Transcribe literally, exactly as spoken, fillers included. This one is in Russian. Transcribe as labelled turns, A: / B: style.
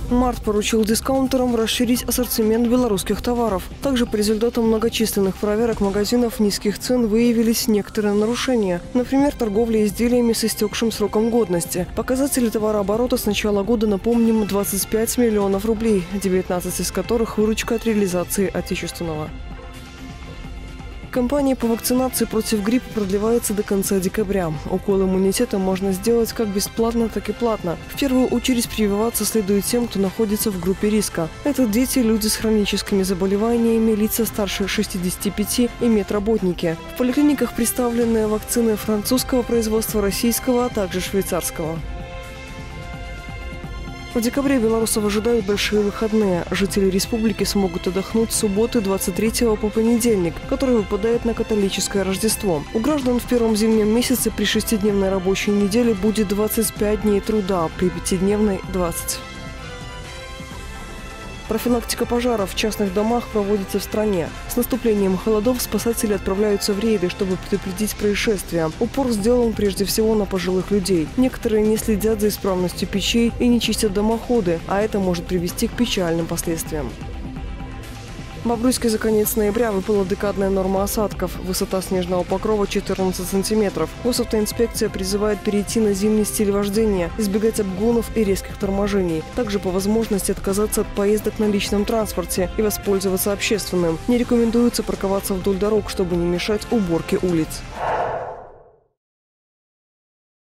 A: Март поручил дискаунтерам расширить ассортимент белорусских товаров. Также по результатам многочисленных проверок магазинов низких цен выявились некоторые нарушения. Например, торговля изделиями с истекшим сроком годности. Показатели товарооборота с начала года, напомним, двадцать пять миллионов рублей, девятнадцать из которых выручка от реализации отечественного. Кампания по вакцинации против гриппа продлевается до конца декабря. Укол иммунитета можно сделать как бесплатно, так и платно. В первую очередь прививаться следует тем, кто находится в группе риска. Это дети, люди с хроническими заболеваниями, лица старше шестидесяти пяти и медработники. В поликлиниках представлены вакцины французского производства, российского, а также швейцарского. В декабре белорусов ожидают большие выходные. Жители республики смогут отдохнуть с субботы двадцать третьего по понедельник, который выпадает на католическое Рождество. У граждан в первом зимнем месяце при шестидневной рабочей неделе будет двадцать пять дней труда, при пятидневной – двадцать. Профилактика пожаров в частных домах проводится в стране. С наступлением холодов спасатели отправляются в рейды, чтобы предупредить происшествия. Упор сделан прежде всего на пожилых людей. Некоторые не следят за исправностью печей и не чистят дымоходы, а это может привести к печальным последствиям. В Бобруйске за конец ноября выпала декадная норма осадков. Высота снежного покрова четырнадцать сантиметров. Госавтоинспекция призывает перейти на зимний стиль вождения, избегать обгонов и резких торможений. Также по возможности отказаться от поездок на личном транспорте и воспользоваться общественным. Не рекомендуется парковаться вдоль дорог, чтобы не мешать уборке улиц.